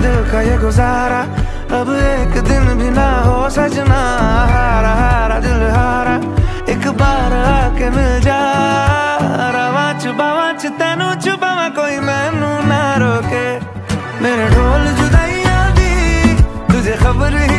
दिल का ये गुजारा, अब एक दिन भी ना हो सजना। हारा हारा दिल हारा, एक बार आके मिल जा। रवा तेनू छुपावा कोई मैनू ना रोके। मेरे ढोल जुदाइयां दी तुझे खबर